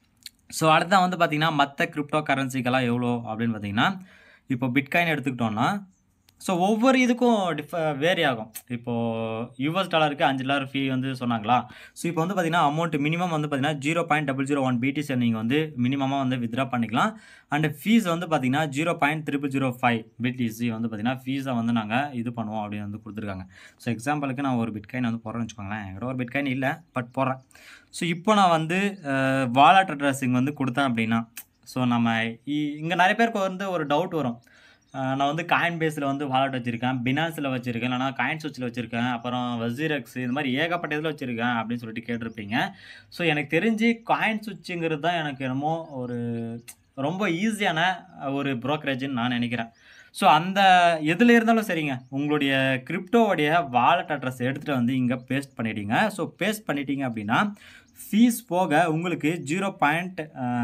ஸோ அடுத்ததான் வந்து பார்த்தீங்கன்னா மற்ற கிரிப்டோ கரன்சிக்கெல்லாம் எவ்வளோ அப்படின்னு பார்த்தீங்கன்னா இப்போ பிட்காயின் எடுத்துக்கிட்டோன்னா ஸோ ஒவ்வொரு இதுக்கும் டிஃப வேரி ஆகும். இப்போது யுஎஸ் டாலருக்கு அஞ்சு டாலர் ஃபீ வந்து சொன்னாங்களா? ஸோ இப்போ வந்து பார்த்தீங்கன்னா அமௌண்ட் மினிமம் வந்து பார்த்தீங்கன்னா zero point double zero one BTC நீங்கள் வந்து மினிமமாக வந்து வித்ட்ரா பண்ணிக்கலாம். அண்ட் ஃபீஸ் வந்து பார்த்தீங்கன்னா zero point triple zero five BTC வந்து பார்த்தீங்கன்னா ஃபீஸை வந்து நாங்கள் இது பண்ணுவோம் அப்படின்னு வந்து கொடுத்துருக்காங்க. ஸோ எக்ஸாம்பிளுக்கு நான் ஒரு பிட்காயின் வந்து போடுறேன்னு வச்சுக்கோங்களேன். என்கிட்ட ஒரு பிட்காயின் இல்லை, பட் போடுறேன். ஸோ இப்போ நான் வந்து வாலெட் அட்ரஸிங் வந்து கொடுத்தேன் அப்படின்னா ஸோ நம்ம இங்கே நிறைய பேருக்கு வந்து ஒரு டவுட் வரும். நான் வந்து காயின் பேஸில் வந்து வாலெட் வச்சுருக்கேன், பினான்ஸில் வச்சுருக்கேன், இல்லைனா காயின் சுவிட்சில் வச்சுருக்கேன், அப்புறம் வசீரெக்ஸ் இது மாதிரி ஏகப்பட்ட இதில் வச்சுருக்கேன் அப்படின்னு சொல்லிட்டு கேட்டிருப்பீங்க. ஸோ எனக்கு தெரிஞ்சு காயின் சுவிட்சுங்கிறது தான் எனக்கு என்னமோ ஒரு ரொம்ப ஈஸியான ஒரு ப்ரோக்கரேஜ்னு நான் நினைக்கிறேன். ஸோ அந்த எதில் இருந்தாலும் சரிங்க, உங்களுடைய கிரிப்டோவுடைய வாலெட் அட்ரஸ் எடுத்துகிட்டு வந்து இங்கே பேஸ்ட் பண்ணிட்டீங்க. ஸோ பேஸ்ட் பண்ணிட்டீங்க அப்படின்னா ஃபீஸ் போக உங்களுக்கு zero point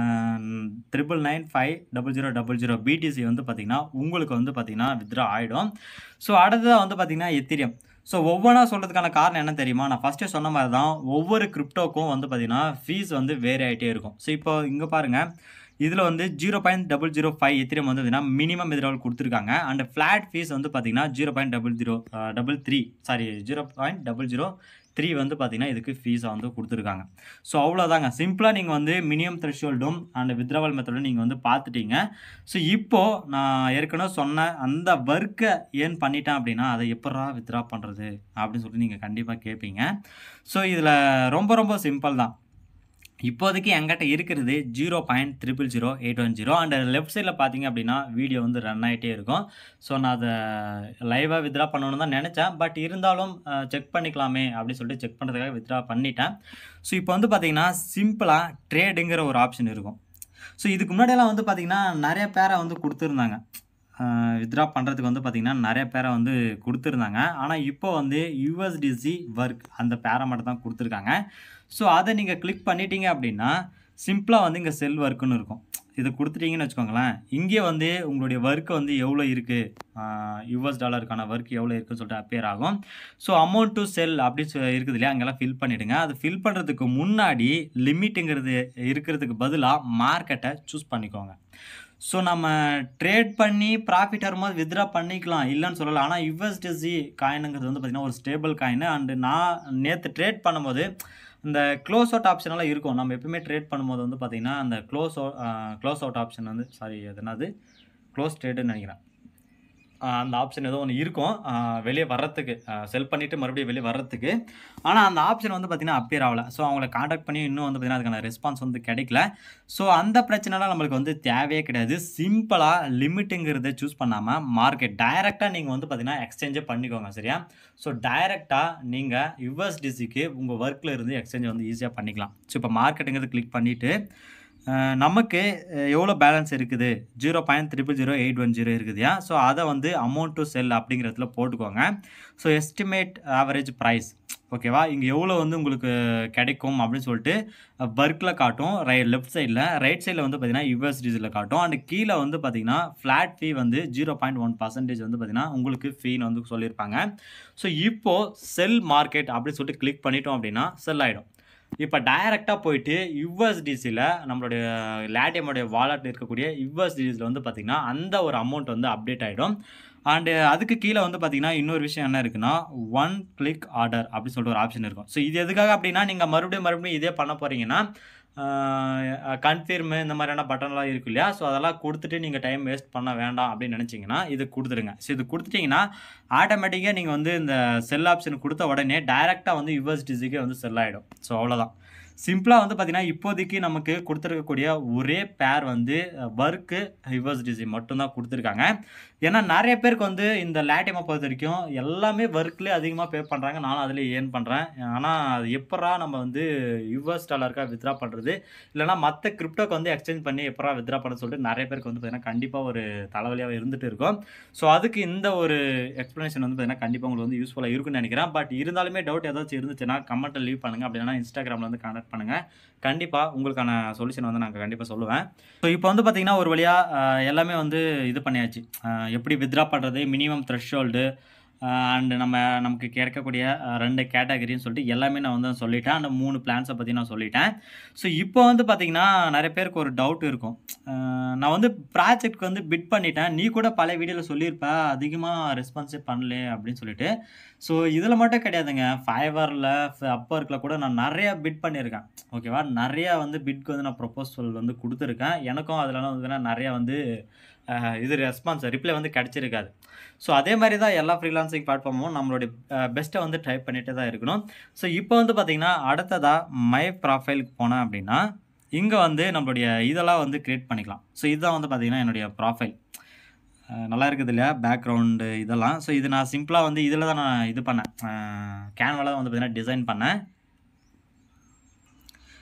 triple nine five double zero double zero BTC வந்து பார்த்திங்கன்னா உங்களுக்கு வந்து பார்த்திங்கன்னா வித்ட்ரா ஆகிடும். ஸோ அடுத்ததாக வந்து பார்த்திங்கன்னா எத்திரியம். ஸோ ஒவ்வொன்றா சொல்கிறதுக்கான காரணம் என்ன தெரியுமா? நான் ஃபஸ்ட்டே சொன்ன மாதிரி தான் ஒவ்வொரு கிரிப்டோக்கும் வந்து பார்த்திங்கன்னா ஃபீஸ் வந்து வேறு ஆகிட்டே இருக்கும். ஸோ இப்போ இங்கே பாருங்கள், இதில் வந்து zero point double zero five Ethereum வந்து பார்த்திங்கன்னா மினிமம் வித்ட்ராவல் கொடுத்துருக்காங்க. அண்ட் ஃப்ளாட் ஃபீஸ் வந்து பார்த்திங்கன்னா zero point double zero double three sorry zero point double zero three வந்து பார்த்திங்கன்னா இதுக்கு ஃபீஸை வந்து கொடுத்துருக்காங்க. ஸோ அவ்வளோதாங்க. சிம்பிளாக நீங்கள் வந்து மினிமம் த்ரெஷ்ஹோல்டும் அண்ட் வித்ட்ராவல் மெத்தடும் நீங்கள் வந்து பார்த்துட்டீங்க. ஸோ இப்போது நான் ஏற்கனவே சொன்ன அந்த ஒர்க்கை ஏன் பண்ணிட்டேன் அப்படின்னா அதை எப்படா வித்ட்ரா பண்ணுறது அப்படின்னு சொல்லிட்டு நீங்கள் கண்டிப்பாக கேட்பீங்க. ஸோ இதில் ரொம்ப ரொம்ப சிம்பிள் தான். இப்போதைக்கு என்கிட்ட இருக்கிறது zero point triple zero eight one zero and left சைடில் பார்த்தீங்க அப்படின்னா வீடியோ வந்து ரன் ஆகிட்டே இருக்கும். ஸோ நான் அதை லைவாக வித்ட்ரா பண்ணணும்னு தான் நினச்சேன். பட் இருந்தாலும் செக் பண்ணிக்கலாமே அப்படின்னு சொல்லிட்டு செக் பண்ணுறதுக்காக வித்ட்ரா பண்ணிட்டேன். ஸோ இப்போ வந்து பார்த்தீங்கன்னா சிம்பிளாக ட்ரேடுங்கிற ஒரு ஆப்ஷன் இருக்கும். ஸோ இதுக்கு முன்னாடியெல்லாம் வந்து பார்த்திங்கன்னா நிறைய பேரை வந்து கொடுத்துருந்தாங்க. வித்ட்ரா பண்ணுறதுக்கு வந்து பார்த்திங்கன்னா நிறைய பேரை வந்து கொடுத்துருந்தாங்க. ஆனால் இப்போ வந்து யூஎஸ்டிசி ஒர்க் அந்த பேரை மட்டும் தான் கொடுத்துருக்காங்க. ஸோ அதை நீங்கள் கிளிக் பண்ணிட்டீங்க அப்படின்னா சிம்பிளாக வந்து இங்கே செல் ஒர்க்குன்னு இருக்கும். இது கொடுத்துட்டீங்கன்னு வச்சுக்கோங்களேன், இங்கே வந்து உங்களுடைய ஒர்க்கு வந்து எவ்வளோ இருக்குது, யூஎஸ் டாலருக்கான ஒர்க் எவ்வளோ இருக்குதுன்னு சொல்லிட்டு அப்பியர் ஆகும். ஸோ அமௌண்ட் டு செல் அப்படின்னு சொ இருக்குது இல்லையா, அங்கெல்லாம் ஃபில் பண்ணிவிடுங்க. அது ஃபில் பண்ணுறதுக்கு முன்னாடி லிமிட்டுங்கிறது இருக்கிறதுக்கு பதிலாக மார்க்கெட்டை சூஸ் பண்ணிக்கோங்க. ஸோ நம்ம ட்ரேட் பண்ணி ப்ராஃபிட் வரும்போது வித்ட்ரா பண்ணிக்கலாம், இல்லைன்னு சொல்லலாம். ஆனால் யூஎஸ்டிசி காயினுங்கிறது வந்து பார்த்திங்கன்னா ஒரு ஸ்டேபிள் காயின். அண்டு நான் நேற்று ட்ரேட் பண்ணும்போது இந்த க்ளோஸ் அவுட் ஆப்ஷனெல்லாம் இருக்கும். நம்ம எப்பவுமே ட்ரேட் பண்ணும்போது வந்து பார்த்திங்கன்னா அந்த close out close out option வந்து சாரி அது என்னது க்ளோஸ் ட்ரேடுன்னு நினைக்கிறேன். அந்த ஆப்ஷன் ஏதோ ஒன்று இருக்கும் வெளியே வர்றதுக்கு, செல் பண்ணிவிட்டு மறுபடியும் வெளியே வர்றதுக்கு. ஆனால் அந்த ஆப்ஷன் வந்து பார்த்திங்கன்னா அப்பியர் ஆகலை. ஸோ அவங்கள காண்டாக்ட் பண்ணி இன்னும் வந்து பார்த்திங்கன்னா அதுக்கான ரெஸ்பான்ஸ் வந்து கிடைக்கல. ஸோ அந்த பிரச்சனைலாம் நம்மளுக்கு வந்து தேவையே கிடையாது. சிம்பிளாக லிமிட்டுங்கிறத சூஸ் பண்ணாமல் மார்க்கெட் டைரெக்டாக நீங்கள் வந்து பார்த்திங்கன்னா எக்ஸ்சேஞ்சே பண்ணிக்கோங்க, சரியா? ஸோ டைரெக்டாக நீங்கள் யூஎஸ்டிசிக்கு உங்கள் ஒர்க்கில் இருந்து எக்ஸ்சேஞ்சை வந்து ஈஸியாக பண்ணிக்கலாம். ஸோ இப்போ மார்க்கெட்டுங்கிறது கிளிக் பண்ணிவிட்டு நமக்கு எவ்வளோ பேலன்ஸ் இருக்குது, zero point triple zero eight one zero இருக்குதுயா. ஸோ அதை வந்து அமௌண்ட் டு செல் அப்படிங்கிறதுல போட்டுக்கோங்க. ஸோ எஸ்டிமேட் ஆவரேஜ் ப்ரைஸ், ஓகேவா, இங்கே எவ்வளோ வந்து உங்களுக்கு கிடைக்கும் அப்படின்னு சொல்லிட்டு ஒர்க்கில் காட்டும். ரை லெஃப்ட் சைடில், ரைட் சைடில் வந்து பார்த்திங்கன்னா யூஎஸ்டிசியில் காட்டும். அண்ட் கீழே வந்து பார்த்திங்கன்னா ஃப்ளாட் ஃபீ வந்து ஜீரோ பாயிண்ட் ஒன் பர்சன்டேஜ் வந்து பார்த்திங்கன்னா உங்களுக்கு ஃபீன்னு வந்து சொல்லியிருப்பாங்க. ஸோ இப்போது செல் மார்க்கெட் அப்படின்னு சொல்லிட்டு கிளிக் பண்ணிட்டோம் அப்படின்னா செல் ஆகிடும். இப்போ டைரெக்டாக போயிட்டு யூஎஸ்டிசியில் நம்மளுடைய லாட்டியமுடைய வாலெட்டில் இருக்கக்கூடிய யூஎஸ்டிசியில் வந்து பார்த்திங்கன்னா அந்த ஒரு அமௌண்ட் வந்து அப்டேட் ஆகிடும். அண்டு அதுக்கு கீழே வந்து பார்த்திங்கன்னா இன்னொரு விஷயம் என்ன இருக்குன்னா ஒன் கிளிக் ஆர்டர் அப்படின்னு சொல்லிட்டு ஒரு ஆப்ஷன் இருக்கும். ஸோ இது எதுக்காக அப்படின்னா நீங்கள் மறுபடியும் மறுபடியும் இதே பண்ண போகிறீங்கன்னா கன்ஃபர்மு இந்த மாதிரியான பட்டன்லாம் இருக்கு இல்லையா, ஸோ அதெல்லாம் கொடுத்துட்டு நீங்கள் டைம் வேஸ்ட் பண்ண வேண்டாம் அப்படின்னு நினச்சிங்கன்னா இது கொடுத்துருங்க. ஸோ இது கொடுத்துட்டிங்கன்னா ஆட்டோமேட்டிக்காக நீங்கள் வந்து இந்த செல் ஆப்ஷன் கொடுத்த உடனே டைரெக்டாக வந்து யூஎஸ்டிசிக்கே வந்து செல் ஆகிடும். ஸோ அவ்வளோதான். சிம்பிளாக வந்து பார்த்திங்கன்னா இப்போதைக்கு நமக்கு கொடுத்துருக்கக்கூடிய ஒரே பேர் வந்து ஒர்க்கு யூஎஸ்டிசி மட்டும்தான் கொடுத்துருக்காங்க. ஏன்னா நிறைய பேருக்கு வந்து இந்த லாட்டியமை பொறுத்த வரைக்கும் எல்லாமே ஒர்க்லேயே அதிகமாக பே பண்ணுறாங்க. நானும் அதில் ஏர்ன் பண்ணுறேன். ஆனால் அது எப்படா நம்ம வந்து யூஎஸ் டாலருக்காக வித்ட்ரா பண்ணுறது, இல்லைனா மற்ற கிரிப்டோக்கு வந்து எக்ஸ்சேஞ்ச் பண்ணி எப்படா வித்ட்ரா பண்ணுறது சொல்லிட்டு நிறைய பேருக்கு வந்து பார்த்திங்கன்னா கண்டிப்பாக ஒரு தலைவலியாக இருந்துகிட்டு இருக்கும். ஸோ அதுக்கு இந்த ஒரு எக்ஸ்ப்ளனேஷன் வந்து பார்த்திங்கன்னா கண்டிப்பாக உங்களுக்கு வந்து யூஸ்ஃபுல்லாக இருக்குன்னு நினைக்கிறேன். பட் இருந்தாலுமே டவுட் ஏதாச்சும் இருந்துச்சுன்னா கமெண்ட்டில் லீவ் பண்ணுங்கள். அப்படின்னா இன்ஸ்டாகிராமில் வந்து கான்டாக்ட் பண்ணுங்கள். கண்டிப்பாக உங்களுக்கான சொல்யூஷன் வந்து நாங்கள் கண்டிப்பாக சொல்லுவேன். ஸோ இப்போ வந்து பார்த்திங்கன்னா ஒரு வழியாக எல்லாமே வந்து இது பண்ணியாச்சு. எப்படி வித்ட்ரா பண்ணுறது, மினிமம் த்ரெஷ்ஹோல்டு அண்டு நம்ம நமக்கு கிடைக்கக்கூடிய ரெண்டு கேட்டகரின்னு சொல்லிட்டு எல்லாமே நான் வந்து சொல்லிட்டேன். அந்த மூணு பிளான்ஸை பற்றி நான் சொல்லிட்டேன். ஸோ இப்போ வந்து பார்த்திங்கன்னா நிறைய பேருக்கு ஒரு டவுட் இருக்கும். நான் வந்து ப்ராஜெக்ட்க்கு வந்து பிட் பண்ணிட்டேன், நீ கூட பல வீடியோவில் சொல்லியிருப்ப அதிகமாக ரெஸ்பான்ஸே பண்ணல அப்படின்னு சொல்லிட்டு. ஸோ இதில் மட்டும் கிடையாதுங்க, ஃபைவரில் அப்பர்க்கில் கூட நான் நிறையா பிட் பண்ணியிருக்கேன், ஓகேவா. நிறையா வந்து பிட்க்கு வந்து நான் ப்ரொப்போசல் வந்து கொடுத்துருக்கேன். எனக்கும் அதிலலாம் வந்து நிறையா வந்து இது ரெஸ்பான்ஸ் ரிப்ளை வந்து கிடச்சிருக்காது. ஸோ அதே மாதிரி தான் எல்லா ஃப்ரீலான்சிங் பிளாட்ஃபார்மும் நம்மளுடைய பெஸ்ட்டை வந்து ட்ரை பண்ணிகிட்டே தான் இருக்கணும். ஸோ இப்போ வந்து பார்த்திங்கன்னா அடுத்ததாக மை ப்ராஃபைலுக்கு போனேன் அப்படின்னா இங்கே வந்து நம்மளுடைய இதெல்லாம் வந்து க்ரியேட் பண்ணிக்கலாம். ஸோ இதுதான் வந்து பார்த்திங்கன்னா என்னுடைய ப்ராஃபைல். நல்லா இருக்குது இல்லையா பேக்ரவுண்டு இதெல்லாம். ஸோ இது நான் சிம்பிளாக வந்து இதில் தான் நான் இது பண்ணேன், கேன்வாவில் தான் வந்து பார்த்திங்கன்னா டிசைன் பண்ணேன்.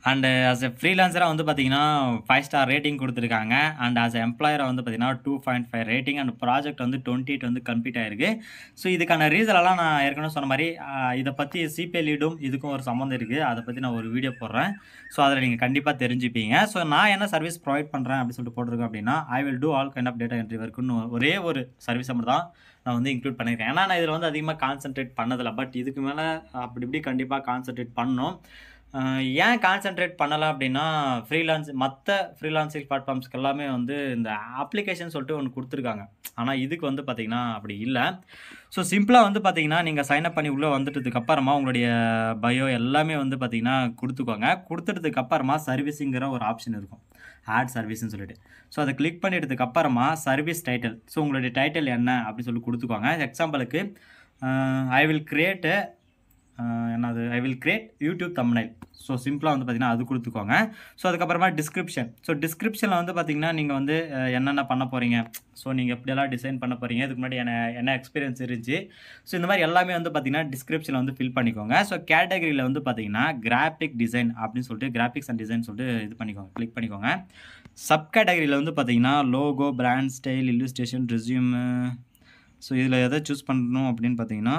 அண்ட் ஆஸ் எ ஃப்ரீலான்சராக வந்து பார்த்தீங்கன்னா ஃபைவ் ஸ்டார் ரேட்டிங் கொடுத்துருக்காங்க. அண்ட் ஆஸ் எ எம்ப்ளாயராக வந்து பார்த்தீங்கன்னா two point five rating. And project வந்து டுவெண்ட்டி எயிட் வந்து கம்ப்ளீட் ஆயிருக்கு. ஸோ இதுக்கான ரீசனெல்லாம் நான் ஏற்கனவே சொன்ன மாதிரி இதை பற்றி சிபிஐ லீடும் இதுக்கும் ஒரு சம்மந்தம் இருக்குது. அதை பற்றி நான் ஒரு வீடியோ போடுறேன். ஸோ அதில் நீங்கள் கண்டிப்பாக தெரிஞ்சுப்பீங்க. ஸோ நான் என்ன சர்வீஸ் ப்ரொவைட் பண்ணுறேன் அப்படின்னு சொல்லிட்டு போட்டிருக்கேன் அப்படின்னா, I will do all kind of data entry ஒர்க்குன்னு ஒரே ஒரு சர்வீஸை மட்டும் தான் நான் வந்து இன்க்ளூட் பண்ணியிருக்கேன். ஏன்னா நான் இதில் வந்து அதிகமாக கான்சென்ட்ரேட் பண்ணதில்லை. பட் இதுக்கு மேலே அப்படி இப்படி கண்டிப்பாக கான்சென்ட்ரேட் பண்ணணும். ஏன் கான்சென்ட்ரேட் பண்ணலை அப்படின்னா, ஃப்ரீலான்ஸ் மற்ற ஃப்ரீலான்சிங் பிளாட்ஃபார்ம்ஸ்க்கு எல்லாமே வந்து இந்த அப்ளிகேஷன் சொல்லிட்டு ஒன்று கொடுத்துருக்காங்க. ஆனால் இதுக்கு வந்து பார்த்தீங்கன்னா அப்படி இல்லை. ஸோ சிம்பிளாக வந்து பார்த்தீங்கன்னா, நீங்கள் சைன்அப் பண்ணி உள்ளே வந்துட்டதுக்கு அப்புறமா உங்களுடைய பயோ எல்லாமே வந்து பார்த்தீங்கன்னா கொடுத்துக்கோங்க. கொடுத்துட்டதுக்கு அப்புறமா சர்வீஸுங்கிற ஒரு ஆப்ஷன் இருக்கும், ஆட் சர்வீஸ்ன்னு சொல்லிட்டு. ஸோ அதை கிளிக் பண்ணிட்டதுக்கு அப்புறமா சர்வீஸ் டைட்டில், ஸோ உங்களுடைய டைட்டில் என்ன அப்படின்னு சொல்லி கொடுத்துக்கோங்க. எக்ஸாம்பிளுக்கு ஐ வில் கிரியேட் என்னது I will create YouTube thumbnail. So சிம்பிளாக வந்து பார்த்தீங்கன்னா அது கொடுத்துக்கோங்க. ஸோ அதுக்கப்புறமா டிஸ்கிரிப்ஷன். ஸோ டிஸ்கிரிப்ஷனில் வந்து பார்த்தீங்கன்னா நீங்கள் வந்து என்னென்ன பண்ண போகிறீங்க, ஸோ நீங்கள் எப்படியெல்லாம் டிசைன் பண்ண போகிறீங்க, இதுக்கு முன்னாடி என்ன என்ன எக்ஸ்பீரியன்ஸ் இருந்துச்சு, ஸோ இந்த மாதிரி எல்லாமே வந்து பார்த்தீங்கன்னா டிஸ்கிரிப்ஷனில் வந்து ஃபில் பண்ணிக்கோங்க. ஸோ கேட்டகரியில் வந்து பார்த்தீங்கன்னா கிராஃபிக் டிசைன் அப்படின்னு சொல்லிட்டு கிராஃபிக்ஸ் அண்ட் டிசைன் சொல்லிட்டு இது பண்ணிக்கோங்க, கிளிக் பண்ணிக்கோங்க. சப் கேட்டகரியில் வந்து பார்த்தீங்கன்னா logo, brand, style, illustration, resume. So இதில் எதை சூஸ் பண்ணணும் அப்படின்னு பார்த்தீங்கன்னா,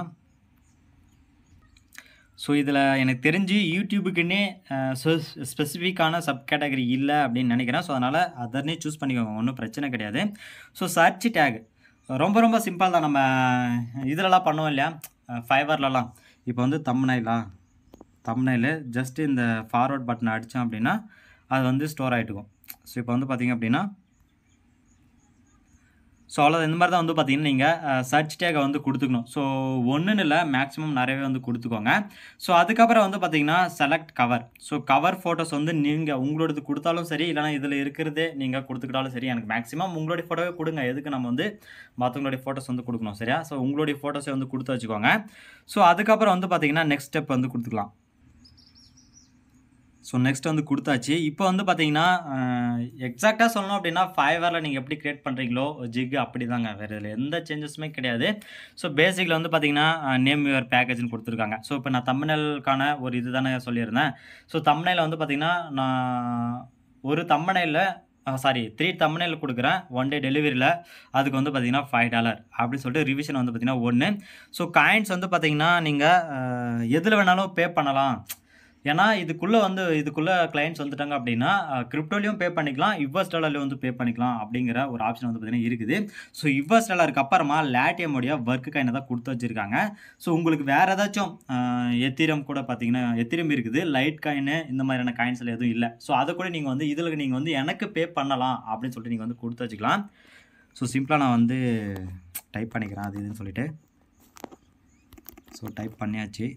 ஸோ இதில் எனக்கு தெரிஞ்சு யூடியூபுக்குன்னே ஸ்பெசிஃபிக்கான சப் கேட்டகரி இல்லை அப்படின்னு நினைக்கிறேன். ஸோ அதனால் அதர்னே சூஸ் பண்ணிக்கோங்க, ஒன்றும் பிரச்சனை கிடையாது. ஸோ சர்ச் டேக் ரொம்ப ரொம்ப சிம்பிள் தான். நம்ம இதிலலாம் பண்ணுவோம் இல்லையா, ஃபைவர்லலாம். இப்போ வந்து தம்ப்நெயிலா தம்ப்நெயில் ஜஸ்ட் இந்த ஃபார்வர்ட் பட்டனை அடித்தோம் அப்படின்னா அது வந்து ஸ்டோர் ஆகிட்டுக்கும். ஸோ இப்போ வந்து பார்த்திங்க அப்படின்னா, ஸோ அவ்வளோ இந்த மாதிரி தான் வந்து பார்த்தீங்கன்னா நீங்கள் சர்ச் டேகை வந்து கொடுத்துக்கணும். ஸோ ஒன்றுன்னு இல்லை, மேக்ஸிமம் நிறையவே வந்து கொடுத்துக்கோங்க. ஸோ அதுக்கப்புறம் வந்து பார்த்தீங்கன்னா select cover. So cover photos வந்து நீங்கள் உங்களோடது கொடுத்தாலும் சரி, இல்லைனா இதில் இருக்கிறதே நீங்கள் கொடுத்துக்கிட்டாலும் சரி, எனக்கு மேக்ஸிமம் உங்களுடைய ஃபோட்டோவே கொடுங்க. எதுக்கு நம்ம வந்து மற்றவங்களுடைய ஃபோட்டோஸ் வந்து கொடுக்கணும், சரியா? ஸோ உங்களுடைய ஃபோட்டோஸை வந்து கொடுத்து வச்சுக்கோங்க. ஸோ அதுக்கப்புறம் வந்து பார்த்தீங்கன்னா நெக்ஸ்ட் ஸ்டெப் வந்து கொடுத்துக்கலாம். ஸோ நெக்ஸ்ட் வந்து கொடுத்தாச்சு. இப்போ வந்து பார்த்தீங்கன்னா எக்ஸாக்டாக சொல்லணும் அப்படின்னா ஃபைவரில் நீங்கள் எப்படி க்ரியேட் பண்ணுறீங்களோ ஜிக் அப்படி தாங்க, வேறு இதில் எந்த சேஞ்சஸுமே கிடையாது. ஸோ பேசிக்கில் வந்து பார்த்தீங்கன்னா நேம் யுவர் பேக்கேஜ்னு கொடுத்துருக்காங்க. ஸோ இப்போ நான் தம்ப்நெயிலுக்கான ஒரு இது தானே சொல்லியிருந்தேன். ஸோ தம்ப்நெயிலில் வந்து பார்த்தீங்கன்னா நான் ஒரு தம்ப்நெயிலில் சாரி த்ரீ தம்ப்நெயில் கொடுக்குறேன் ஒன் டே டெலிவரியில். அதுக்கு வந்து பார்த்தீங்கன்னா ஃபைவ் டாலர் அப்படின்னு சொல்லிட்டு ரிவிஷன் வந்து பார்த்தீங்கன்னா ஒன்று. ஸோ காயின்ஸ் வந்து பார்த்தீங்கன்னா நீங்கள் எதில் வேணாலும் பே பண்ணலாம். ஏன்னா இதுக்குள்ளே வந்து இதுக்குள்ளே கிளைண்ட்ஸ் வந்துட்டாங்க அப்படின்னா கிரிப்டோலையும் பே பண்ணிக்கலாம், யுஎஸ் டாலர்லையும் வந்து பே பண்ணிக்கலாம் அப்படிங்கிற ஒரு ஆப்ஷன் வந்து பார்த்தீங்கன்னா இருக்குது. ஸோ யுஎஸ் டாலருக்கு அப்புறமா லாட்டியமுடைய ஒர்க்கு காயினை தான் கொடுத்து வச்சுருக்காங்க. ஸோ உங்களுக்கு வேறு ஏதாச்சும் எத்திரம் கூட பார்த்தீங்கன்னா எத்திரம் இருக்குது, லைட் காயின் இந்த மாதிரியான காயின்ஸில் எதுவும் இல்லை. ஸோ அதை கூட நீங்கள் வந்து இதில் நீங்கள் வந்து எனக்கு பே பண்ணலாம் அப்படின்னு சொல்லிட்டு நீங்கள் வந்து கொடுத்து வச்சுக்கலாம். ஸோ சிம்பிளாக நான் வந்து டைப் பண்ணிக்கிறேன் அது இதுன்னு சொல்லிட்டு. ஸோ டைப் பண்ணியாச்சு.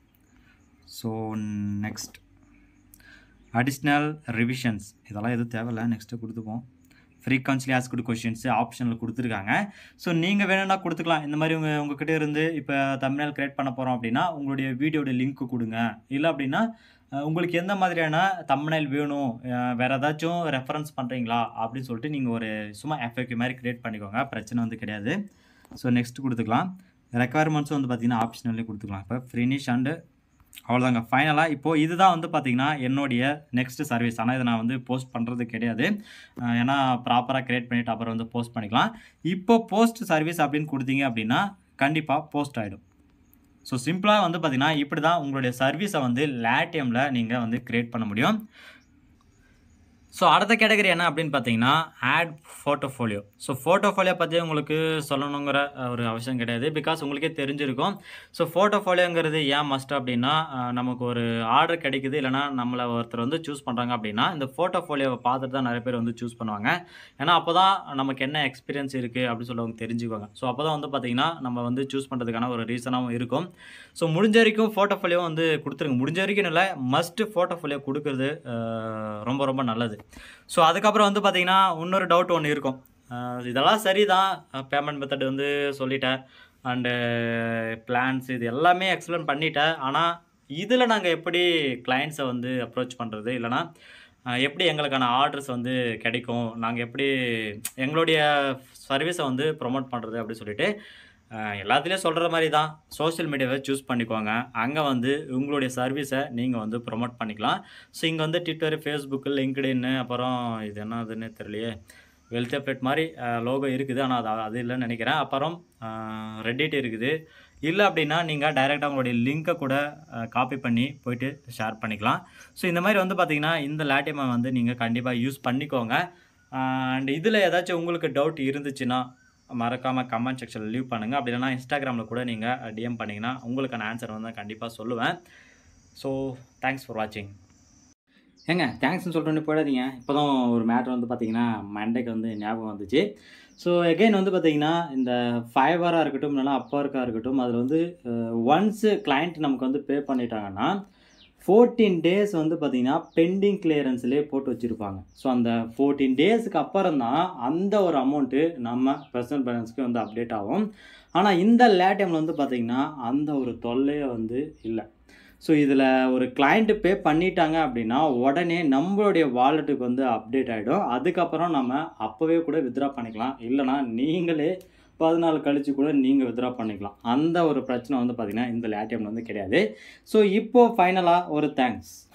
ஸோ நெக்ஸ்ட் அடிஷ்னல் ரிவிஷன்ஸ் இதெல்லாம் எதுவும் தேவையில்லை, நெக்ஸ்ட்டு கொடுத்துப்போம். ஃப்ரீக்வன்ஸ்லி ஆஸ்க்டு கொஷின்ஸு ஆப்ஷனில் கொடுத்துருக்காங்க. ஸோ நீங்கள் வேணும்னா கொடுத்துக்கலாம். இந்த மாதிரி உங்கள் உங்கள்கிட்ட இருந்து இப்போ தம்ப்நெயில் க்ரியேட் பண்ண போகிறோம் அப்படின்னா உங்களுடைய வீடியோட லிங்க்கு கொடுங்க. இல்லை அப்படின்னா உங்களுக்கு எந்த மாதிரியான தம்ப்நெயில் வேணும், வேறு ஏதாச்சும் ரெஃபரன்ஸ் பண்ணுறீங்களா அப்படின்னு சொல்லிட்டு நீங்கள் ஒரு சும்மா எஃப்ஏக்யூ மாதிரி க்ரியேட் பண்ணிக்கோங்க, பிரச்சனை வந்து கிடையாது. ஸோ நெக்ஸ்ட் கொடுத்துக்கலாம். ரெக்குவயர்மெண்ட்ஸும் வந்து பார்த்திங்கன்னா ஆப்ஷனல்லே கொடுத்துக்கலாம். இப்போ ஃபினிஷ் அண்டு அவ்வளோதாங்க ஃபைனலாக. இப்போது இதுதான் வந்து பார்த்திங்கன்னா என்னுடைய நெக்ஸ்ட் சர்வீஸ். ஆனால் இதை நான் வந்து போஸ்ட் பண்ணுறது கிடையாது, ஏன்னா ப்ராப்பராக க்ரியேட் பண்ணிவிட்டு அப்புறம் வந்து போஸ்ட் பண்ணிக்கலாம். இப்போ போஸ்ட் சர்வீஸ் அப்படின்னு கொடுத்தீங்க அப்படின்னா கண்டிப்பாக போஸ்ட் ஆகிடும். ஸோ சிம்பிளாக வந்து பார்த்திங்கன்னா இப்படி தான் உங்களுடைய சர்வீஸை வந்து லாட்டியமில் நீங்கள் வந்து க்ரியேட் பண்ண முடியும். ஸோ அடுத்த கேட்டகரி என்ன அப்படின்னு பார்த்தீங்கன்னா ஆட் ஃபோட்டோஃபோலியோ. ஸோ ஃபோட்டோஃபோலியோ பற்றி உங்களுக்கு சொல்லணுங்கிற ஒரு அவசியம் கிடையாது, பிகாஸ் உங்களுக்கே தெரிஞ்சிருக்கும். ஸோ ஃபோட்டோஃபோலியோங்கிறது ஏன் மஸ்ட் அப்படின்னா, நமக்கு ஒரு ஆர்டர் கிடைக்குது இல்லைனா நம்மளை ஒருத்தர் வந்து சூஸ் பண்ணுறாங்க அப்படின்னா இந்த ஃபோட்டோஃபோலியோவை பார்த்துட்டு தான் நிறைய பேர் வந்து சூஸ் பண்ணுவாங்க. ஏன்னா அப்போ தான் நமக்கு என்ன எக்ஸ்பீரியன்ஸ் இருக்குது அப்படின்னு சொல்லி அவங்க தெரிஞ்சுக்குவாங்க. ஸோ அப்போ தான் வந்து பார்த்திங்கன்னா நம்ம வந்து சூஸ் பண்ணுறதுக்கான ஒரு ரீசனாகவும் இருக்கும். ஸோ முடிஞ்ச வரைக்கும் ஃபோட்டோஃபோலியோ வந்து கொடுத்துருங்க. முடிஞ்ச வரைக்கும் இல்லை, மஸ்ட்டு ஃபோட்டோஃபோலியோ கொடுக்குறது ரொம்ப ரொம்ப நல்லது. ஸோ அதுக்கப்புறம் வந்து பார்த்திங்கன்னா இன்னொரு டவுட் ஒன்று இருக்கும். இதெல்லாம் சரி தான், பேமெண்ட் மெத்தட் வந்து சொல்லிட்டேன் அண்டு பிளான்ஸ் இது எல்லாமே எக்ஸ்பிளைன் பண்ணிட்டேன். ஆனால் இதில் நாங்கள் எப்படி கிளைண்ட்ஸை வந்து அப்ரோச் பண்ணுறது, இல்லைனா எப்படி எங்களுக்கான ஆர்டர்ஸ் வந்து கிடைக்கும், நாங்கள் எப்படி எங்களுடைய சர்வீஸை வந்து ப்ரொமோட் பண்ணுறது அப்படி சொல்லிட்டு எல்லாத்துலேயும் சொல்கிற மாதிரி தான் சோஷியல் மீடியாவை சூஸ் பண்ணிக்கோங்க. அங்கே வந்து உங்களுடைய சர்வீஸை நீங்கள் வந்து ப்ரொமோட் பண்ணிக்கலாம். ஸோ இங்கே வந்து ட்விட்டர், ஃபேஸ்புக்கு, லிங்க்டின்னு, அப்புறம் இது என்னதுன்னு தெரியலையே, வெல்த் அப்டேட் மாதிரி லோகோ இருக்குது. ஆனால் அது அது இல்லைன்னு நினைக்கிறேன். அப்புறம் ரெடிட் இருக்குது. இல்லை அப்படின்னா நீங்கள் டைரெக்டாக உங்களுடைய லிங்க்கை கூட காப்பி பண்ணி போயிட்டு ஷேர் பண்ணிக்கலாம். ஸோ இந்த மாதிரி வந்து பார்த்திங்கன்னா இந்த லாட்டியமை வந்து நீங்கள் கண்டிப்பாக யூஸ் பண்ணிக்கோங்க. அண்ட் இதில் ஏதாச்சும் உங்களுக்கு டவுட் இருந்துச்சுன்னா மறக்காமல் கமெண்ட் செக்ஷனில் லீவ் பண்ணுங்கள். அப்படி இல்லைனா இன்ஸ்டாகிராமில் கூட நீங்கள் டிஎம் பண்ணிங்கன்னா உங்களுக்கான ஆன்சர் வந்து கண்டிப்பாக சொல்லுவேன். ஸோ தேங்க்ஸ் ஃபார் வாட்சிங். ஏங்க தேங்க்ஸ்னு சொல்லிட்டு போயிடாதீங்க. இப்போ தான் ஒரு மேட்ரு வந்து பார்த்திங்கன்னா மண்டேக்கு வந்து ஞாபகம் வந்துச்சு. ஸோ எகெயின் வந்து பார்த்திங்கன்னா இந்த ஃபைவராக இருக்கட்டும், இல்லைனா அப்பர்க்காக இருக்கட்டும், அதில் வந்து ஒன்ஸு கிளைண்ட் நமக்கு வந்து பே பண்ணிட்டாங்கன்னா ஃபோர்டீன் டேஸ் வந்து பார்த்திங்கன்னா பெண்டிங் கிளியரன்ஸ்லேயே போட்டு வச்சுருப்பாங்க. ஸோ அந்த ஃபோர்டீன் டேஸுக்கு அப்புறம் தான் அந்த ஒரு அமௌண்ட்டு நம்ம பர்சனல் பேலன்ஸ்க்கு வந்து அப்டேட் ஆகும். ஆனால் இந்த லேட்டியமில் வந்து பார்த்திங்கன்னா அந்த ஒரு தொல்லையே வந்து இல்லை. ஸோ இதில் ஒரு கிளைண்ட்டு பே பண்ணிட்டாங்க அப்படின்னா உடனே நம்மளுடைய வாலெட்டுக்கு வந்து அப்டேட் ஆகிடும். அதுக்கப்புறம் நம்ம அப்போவே கூட வித்ட்ரா பண்ணிக்கலாம். இல்லைனா நீங்களே பதினாலு கழிச்சு கூட நீங்கள் வித்ட்ரா பண்ணிக்கலாம். அந்த ஒரு பிரச்சனை வந்து பார்த்திங்கன்னா இந்த லேட்டியமில் வந்து கிடையாது. ஸோ இப்போது ஃபைனலாக ஒரு தேங்க்ஸ்.